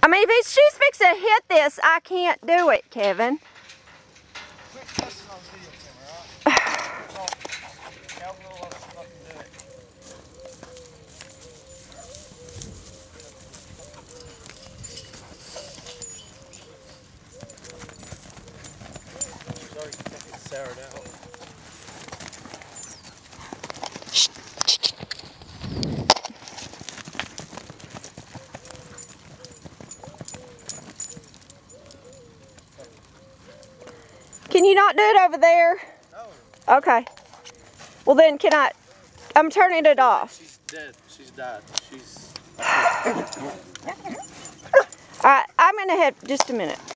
I mean, if she's fixing to hit this, I can't do it, Kevin. Quit cussing on video camera, alright? Calvin will let us fucking do it. She's already fucking soured out. Can you not do it over there? No. Okay. Well then, I'm turning it off. She's dead. She's died. She's... Alright, I'm gonna head just a minute.